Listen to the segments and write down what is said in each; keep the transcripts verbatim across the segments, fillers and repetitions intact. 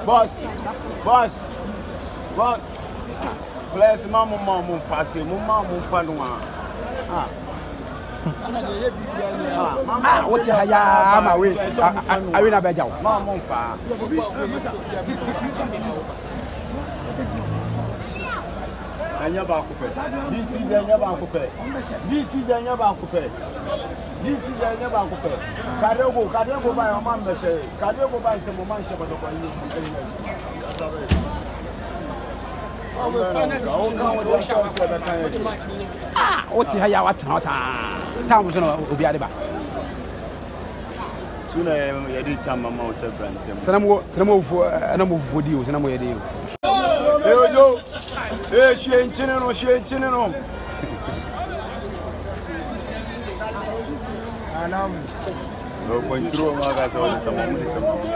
Boss, boss, boss. Bless Mamma Mamma Fassi, Mamma Fanua. Ah. Ah, what's your haya? My way. I will have a job. Mamma. Anya ba coupe. This is anya ba coupe. This is anya ba coupe. This is anya ba coupe. Kadego, kadego ba your man meshe. Kadego ba ite mo man she ba do kwa ni. Ah, what's your haya? What house? Town was obi ade ba. Suna ya di tama ma o se brantem. Sanamo, sanamo for anamo for deal, sanamo ya deal. Hey, Joe. Hey, she ain't chinning on, she ain't chinning on. And I'm going through my guys. I want some money. Some money.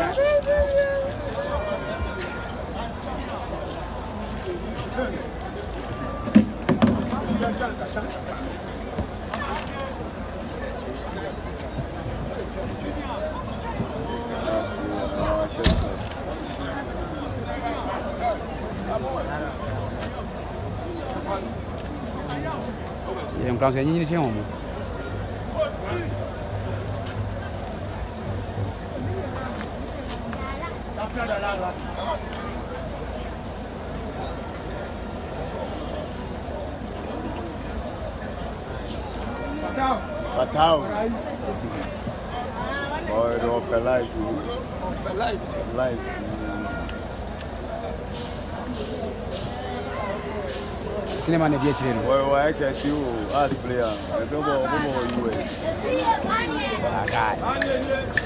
Yang kurang saya ni siapa mu? Patau. Oh, itu open live. Open live. Live. Cinema ne dia tireno. Why why can you as player? I don't know who you are. Ah, guy.